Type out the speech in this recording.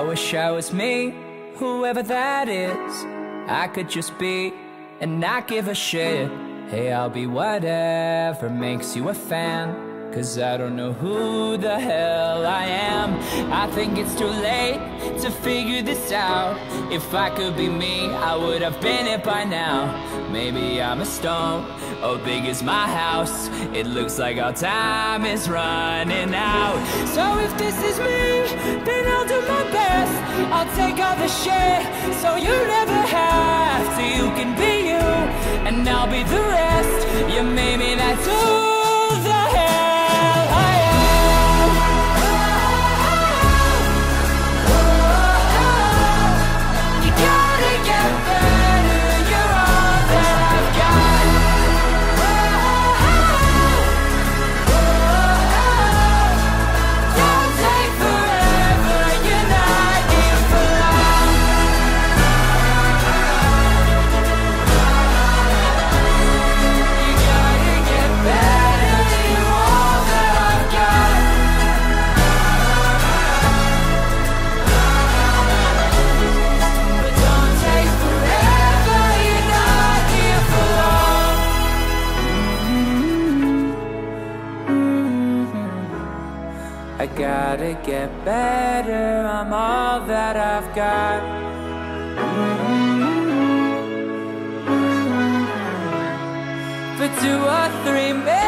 wish I was me, whoever that is. I could just be and not give a shit. Hey, I'll be whatever makes you a fan, 'cause I don't know who the hell I am. I think it's too late to figure this out. If I could be me, I would have been it by now. Maybe I'm a stone, oh big is my house. It looks like our time is running out. So if this is me, then I'll do my best. I'll take all the shit, so you never have to. You can be you, and I'll be the rest. You made me, that's who the hell I am. You gotta get better, you're all that I've got. Don't take forever, you're not here for long. You gotta get better, you're all that I've got. But don't take forever, you're not here for long. I gotta get better, I'm all that I've got. For 2 or 3 minutes